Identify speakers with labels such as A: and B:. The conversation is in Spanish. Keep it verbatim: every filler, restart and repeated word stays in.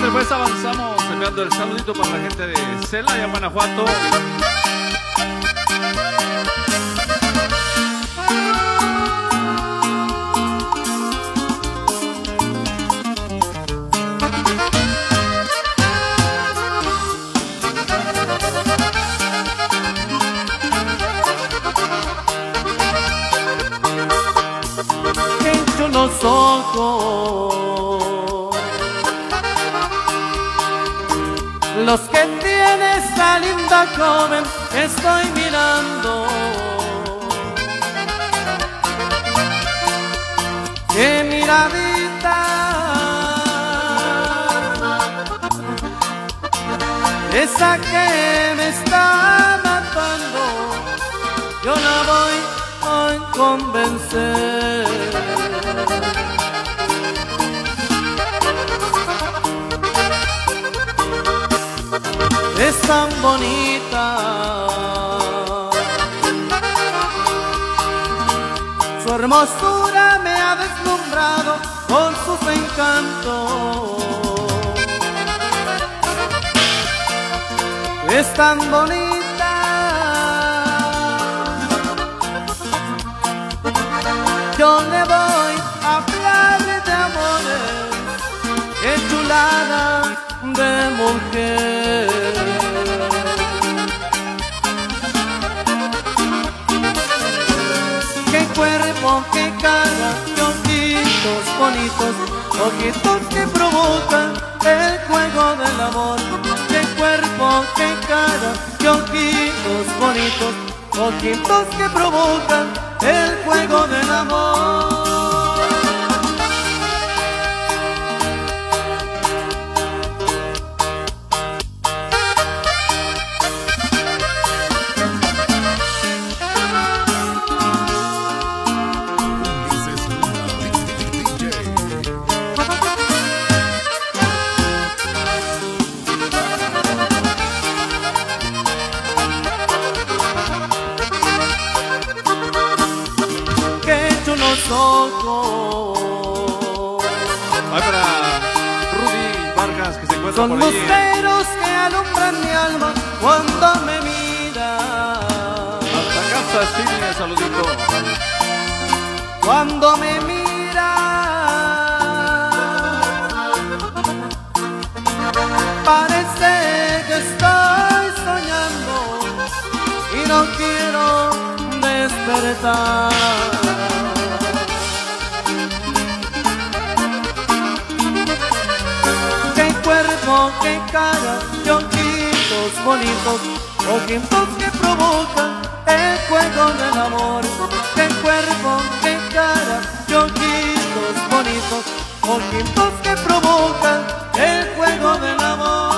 A: Ándale, pues avanzamos enviando el saludito para la gente de Celaya, Guanajuato.
B: Los ojos, los que tiene esa linda joven que estoy mirando, qué miradita, esa que me está matando, yo la voy a convencer. Es tan bonita, su hermosura me ha deslumbrado con sus encantos. Es tan bonita, yo le voy a hablar de amores, qué chulada de mujer. Qué cuerpo, qué cara, qué ojitos bonitos, ojitos que provocan el juego del amor. Qué cuerpo, qué cara, qué ojitos bonitos, ojitos que provocan el juego del amor. Los ojos,
A: ay, para Rudy Vargas, que se encuentra
B: son
A: por ahí.
B: luceros que alumbran mi alma cuando me mira.
A: Hasta casa, sí, saludito.
B: Cuando me mira, parece que estoy soñando y no quiero despertar. Qué cara, qué ojitos bonitos, ojitos que provocan el juego del amor. Qué cuerpo, qué cara, qué ojitos bonitos, ojitos que provocan el juego del amor.